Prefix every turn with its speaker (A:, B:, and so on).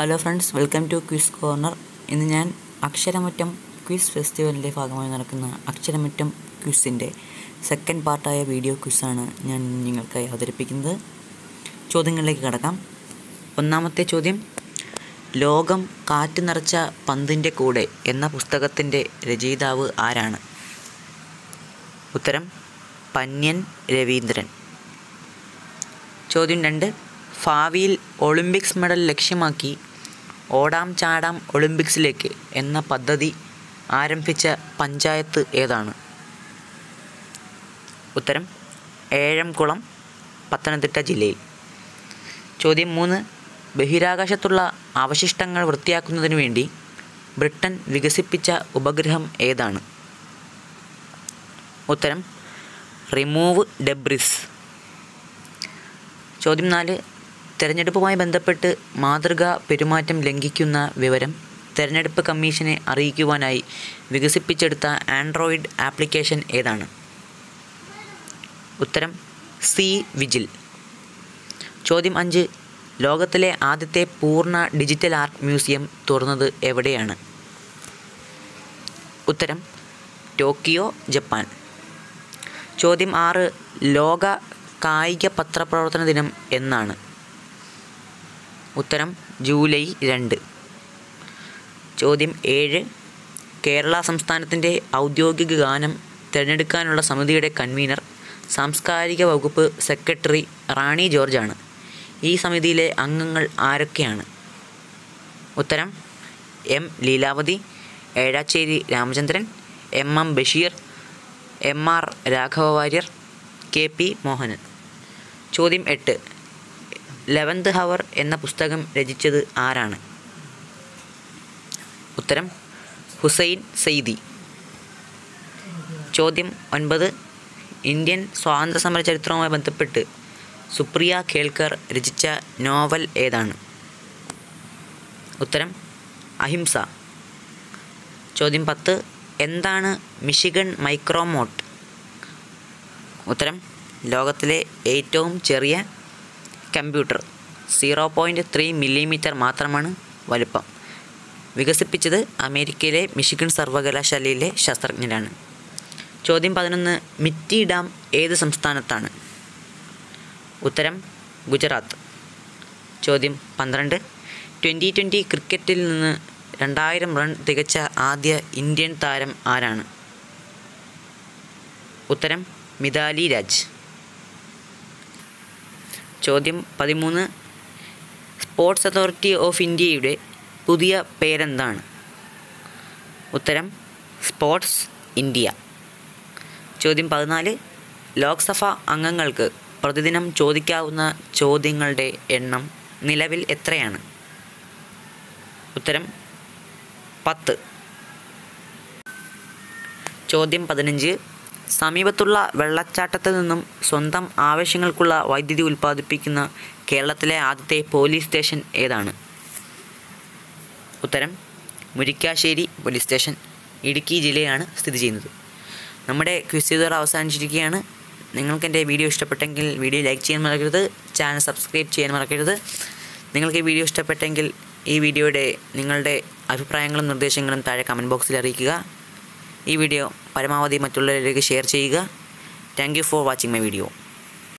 A: Hello friends, welcome to quiz corner. ഇന്ന് ഞാൻ അക്ഷരമുറ്റം quiz ഫെസ്റ്റിവലിൻ്റെ ഭാഗമായി നടക്കുന്ന അക്ഷരമുറ്റം ക്വിസിൻ്റെ സെക്കൻഡ് പാർട്ടായ വീഡിയോ ക്വിസാണ് ഞാൻ നിങ്ങൾക്കായി അവതരിപ്പിക്കുന്നത്. ചോദ്യങ്ങളിലേക്ക് കടക്കാം. ഒന്നാമത്തെ ചോദ്യം, ലോകം കാറ്റ് നിറച്ച പന്തിൻ്റെ കൂടെ എന്ന പുസ്തകത്തിൻ്റെ രചയിതാവ് ആരാണ്? ഉത്തരം പന്ന്യൻ രവീന്ദ്രൻ. ചോദ്യം 2, ഭാവിയിൽ ഒളിമ്പിക്സ് മെഡൽ ലക്ഷ്യമാക്കി ഓടാം ചാടാം ഒളിമ്പിക്സിലേക്ക് എന്ന പദ്ധതി ആരംഭിച്ച പഞ്ചായത്ത് ഏതാണ്? ഉത്തരം ഏഴംകുളം, പത്തനംതിട്ട ജില്ലയിൽ. ചോദ്യം 3, ബഹിരാകാശത്തുള്ള അവശിഷ്ടങ്ങൾ വൃത്തിയാക്കുന്നതിനു വേണ്ടി ബ്രിട്ടൻ വികസിപ്പിച്ച ഉപഗ്രഹം ഏതാണ്? ഉത്തരം റിമൂവ് ഡെബ്രിസ്. ചോദ്യം 4, തെരഞ്ഞെടുപ്പുമായി ബന്ധപ്പെട്ട് മാതൃകാ പെരുമാറ്റം ലംഘിക്കുന്ന വിവരം തെരഞ്ഞെടുപ്പ് കമ്മീഷനെ അറിയിക്കുവാനായി വികസിപ്പിച്ചെടുത്ത ആൻഡ്രോയിഡ് ആപ്ലിക്കേഷൻ ഏതാണ്? ഉത്തരം സി വിജിൽ. ചോദ്യം 5, ലോകത്തിലെ ആദ്യത്തെ പൂർണ്ണ ഡിജിറ്റൽ ആർട്ട് മ്യൂസിയം തുറന്നത് എവിടെയാണ്? ഉത്തരം ടോക്കിയോ, ജപ്പാൻ. ചോദ്യം 6, ലോക കായിക പത്രപ്രവർത്തന ദിനം എന്നാണ്? ഉത്തരം ജൂലൈ 2. ചോദ്യം 7, കേരള സംസ്ഥാനത്തിൻ്റെ ഔദ്യോഗിക ഗാനം തിരഞ്ഞെടുക്കാനുള്ള സമിതിയുടെ കൺവീനർ സാംസ്കാരിക വകുപ്പ് സെക്രട്ടറി റാണി ജോർജാണ്. ഈ സമിതിയിലെ അംഗങ്ങൾ ആരൊക്കെയാണ്? ഉത്തരം M Leelavathi, Ezhacheri Ramachandran, M Basheer, MR Raghava Warrier, KP Mohanan. ചോദ്യം 8, 11th ഹവർ എന്ന പുസ്തകം രചിച്ചത് ആരാണ്? ഉത്തരം ഹുസൈൻ സയ്യിദി. ചോദ്യം 9, ഇന്ത്യൻ സ്വാതന്ത്ര്യസമര ചരിത്രവുമായി ബന്ധപ്പെട്ട് സുപ്രിയ കേൾക്കർ രചിച്ച നോവൽ ഏതാണ്? ഉത്തരം അഹിംസ. ചോദ്യം 10, എന്താണ് മിഷിഗൺ മൈക്രോമോട്ട്? ഉത്തരം ലോകത്തിലെ ഏറ്റവും ചെറിയ കമ്പ്യൂട്ടർ. 0.3 മില്ലിമീറ്റർ മാത്രമാണ് വലുപ്പം. വികസിപ്പിച്ചത് അമേരിക്കയിലെ മിഷിഗൺ സർവകലാശാലയിലെ ശാസ്ത്രജ്ഞരാണ്. ചോദ്യം 11, മിറ്റി ഡാം ഏത് സംസ്ഥാനത്താണ്? ഉത്തരം ഗുജറാത്ത്. ചോദ്യം 12, 2020 ക്രിക്കറ്റിൽ നിന്ന് 2000 റൺ തികച്ച ആദ്യ ഇന്ത്യൻ താരം ആരാണ്? ഉത്തരം മിതാലി രാജ്. ചോദ്യം 13, സ്പോർട്സ് അതോറിറ്റി ഓഫ് ഇന്ത്യയുടെ പുതിയ പേരെന്താണ്? ഉത്തരം സ്പോർട്സ് ഇന്ത്യ. ചോദ്യം 14, ലോക്സഭാ അംഗങ്ങൾക്ക് പ്രതിദിനം ചോദിക്കാവുന്ന ചോദ്യങ്ങളുടെ എണ്ണം നിലവിൽ എത്രയാണ്? ഉത്തരം 10. ചോദ്യം 15, സമീപത്തുള്ള വെള്ളച്ചാട്ടത്തിൽ നിന്നും സ്വന്തം ആവശ്യങ്ങൾക്കുള്ള വൈദ്യുതി ഉൽപ്പാദിപ്പിക്കുന്ന കേരളത്തിലെ ആദ്യത്തെ പോലീസ് സ്റ്റേഷൻ ഏതാണ്? ഉത്തരം മുരിക്കാശ്ശേരി പോലീസ് സ്റ്റേഷൻ, ഇടുക്കി ജില്ലയിലാണ് സ്ഥിതി ചെയ്യുന്നത്. നമ്മുടെ ക്വിസ് ഇതുവരെ അവസാനിച്ചിരിക്കുകയാണ്. നിങ്ങൾക്ക് എൻ്റെ വീഡിയോ ഇഷ്ടപ്പെട്ടെങ്കിൽ വീഡിയോ ലൈക്ക് ചെയ്യാൻ മറക്കരുത്, ചാനൽ സബ്സ്ക്രൈബ് ചെയ്യാൻ മറക്കരുത്. നിങ്ങൾക്ക് ഈ വീഡിയോ ഇഷ്ടപ്പെട്ടെങ്കിൽ ഈ വീഡിയോയുടെ നിങ്ങളുടെ അഭിപ്രായങ്ങളും നിർദ്ദേശങ്ങളും താഴെ കമൻറ്റ് ബോക്സിൽ അറിയിക്കുക. ഈ വീഡിയോ പരമാവധി മറ്റുള്ളവരിലേക്ക് ഷെയർ ചെയ്യുക. Thank you for watching my video.